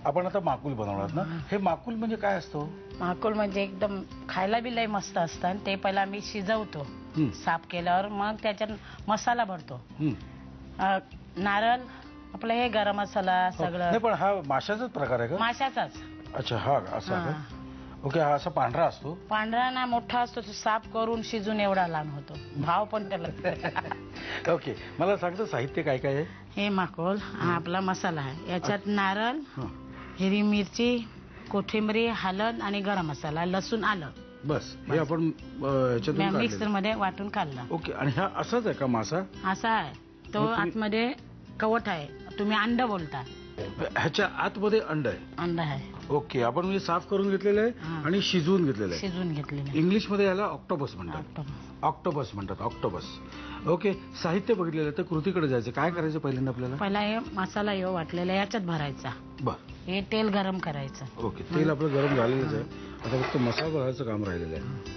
आपण आता माकुल बनवणार ना. हे माकुल म्हणजे काय असतो? माकुल म्हणजे एकदम खायला बी लय मस्त असतं. ते पहिला मी शिजवतो, साफ केल्यावर मग त्याच्यात मसाला भरतो. नारळ, आपलं हे गरम मसाला सगळं. नाही पण हा माशाचाच प्रकार आहे का? माशाचाच. अच्छा, हा असा का? ओके. हा असा पांढरा असतो? पांढरा ना मोठा असतो, तो साफ करून शिजून एवढा लहान होतो. भाव पण त्याला. ओके. मला सांगतो साहित्य काय काय आहे? हे माकुल हा आपला मसाला आहे. याच्यात नारळ, हिरवी मिरची, कोथिंबीर, हळद आणि गरम मसाला, लसूण, आलं. बस हे आपण याच्यातून मिक्सर मध्ये वाटून काढला. ओके. आणि हा असाच आहे का मासा? असा आहे तो. आतमध्ये कवट आहे. तुम्ही अंड बोलता. ह्याच्या आतमध्ये अंड आहे? अंड आहे. ओके. आपण म्हणजे साफ करून घेतलेलं आहे आणि शिजवून घेतलेलं आहे. शिजवून घेतलेलं. इंग्लिश मध्ये याला ऑक्टोपस म्हणतात. ऑक्टोपस म्हणतात, ऑक्टोपस. ओके. साहित्य बघितलेलं तर कृतीकडे जायचं. काय करायचं पहिल्यांदा आपल्याला? पहिला हे मसाला हे वाटलेला याच्यात भरायचा. बर. हे तेल गरम करायचं. ओके. तेल आपलं गरम झालेलंच आहे. आता फक्त मसाला भरायचं काम राहिलेलं आहे.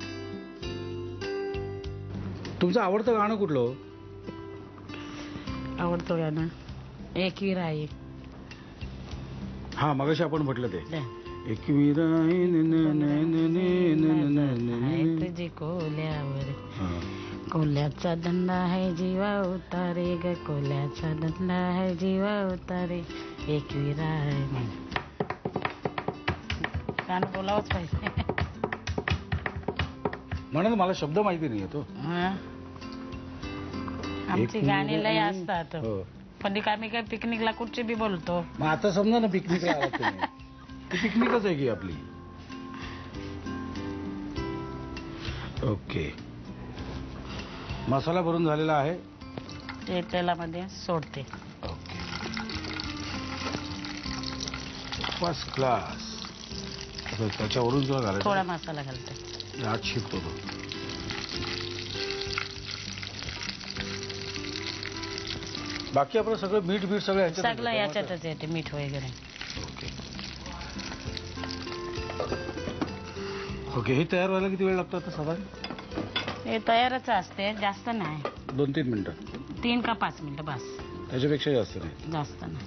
तुमचं आवडतं गाणं कुठलं? आवडतं गाणं एकवीर आहे. हा मगाशी आपण म्हटलं ते एकवीर आहे तुझी कोल्यावर, कोल्याचा धंदा आहे जीवा उतारे ग, कोल्याचा धंदा आहे जीवा उतारे, एकवीर आहे. गाणं बोलावंच पाहिजे. म्हणून मला शब्द माहिती नाही येतो. आमची गाणी लय असतात. पण आम्ही काय पिकनिकला कुठची बी बोलतो. मग आता समजा ना पिकनिकला आलात तुम्ही. ती पिकनिकच आहे की आपली. ओके. मसाला भरून झालेला आहे. ते तेलामध्ये सोडते. ओके. First class. त्याच्यावरून तुला घालायचं. थोडा मसाला घालते. आत शिकतो तो. बाकी आपलं सगळं मीठ बीठ सगळं सगळं याच्यातच येते. मीठ वगैरे. ओके. ओके. हे तयार व्हायला किती वेळ लागतो आता साधारण? हे तयारच असते, जास्त नाही. 2-3 मिनिटं. 3 का 5 मिनिटं बस. त्याच्यापेक्षा जास्त नाही. जास्त नाही.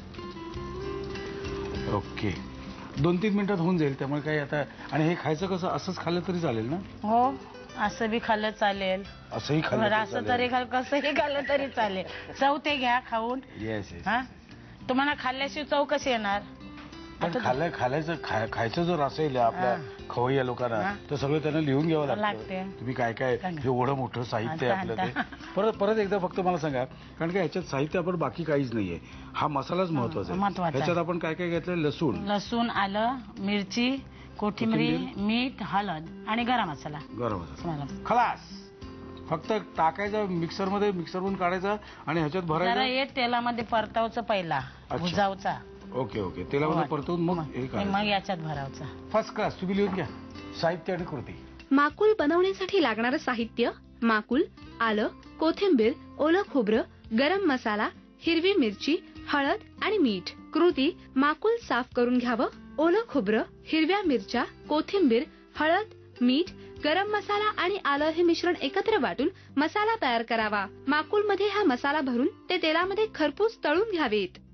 ओके. 2-3 मिनिटात होऊन जाईल. त्यामुळे काही आता. आणि हे खायचं कसं? असंच खाल्लं तरी चालेल ना? हो, असं बी खाल्लं चालेल. असंही खाल्लं असं तरी कसंही खाल्लं तरी चालेल. चव ते घ्या खाऊन. Yes yes. तुम्हाला खाल्ल्याशिवाय चव कशी येणार? पण खायचं जर असेल आपल्या खवय्या लोकांना तर सगळं त्यांना लिहून घ्यावं लागतं. तुम्ही काय काय एवढं मोठं साहित्य आहे आपलं ते. परत एकदा फक्त मला सांगा. कारण का ह्याच्यात साहित्य आपण बाकी काहीच नाहीये. हा मसालाच महत्वाचा आहे. ह्याच्यात आपण काय काय घेतलं? लसूण, आलं, मिरची, कोथिंबीर, मीठ, हळद आणि गरम मसाला. खलास. फक्त टाकायचं मिक्सरमधून काढायचा आणि ह्याच्यात भरायचं. हे तेलामध्ये परतावचं पहिला, भुजावचा. Okay okay. तेलामध्ये परतवून मग याच्यात भरावचा. First class. तुम्ही लिहून घ्या साहित्य आणि कृती. माकुल बनवण्यासाठी लागणारं साहित्य: माकुल, आलं, कोथिंबीर, ओलं खोबरं, गरम मसाला, हिरवी मिरची, हळद आणि मीठ. कृती: माकुल साफ करून घ्यावं, ओलं खोबरं, हिरव्या मिरच्या, कोथिंबीर, हळद, मीठ, गरम मसाला आणि आलं हे मिश्रण एकत्र वाटून मसाला तयार करावा. माकुल मध्ये हा मसाला भरून ते तेलामध्ये खरपूस तळून घ्यावेत.